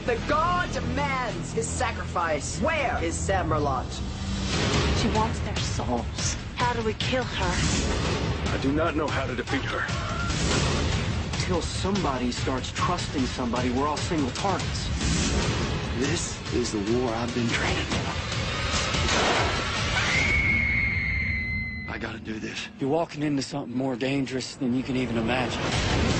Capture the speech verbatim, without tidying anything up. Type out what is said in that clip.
The god demands his sacrifice. Where is Samerlot? She wants their souls. How do we kill her? I do not know how to defeat her. Until somebody starts trusting somebody, we're all single targets. This is the war I've been training for. I gotta do this. You're walking into something more dangerous than you can even imagine.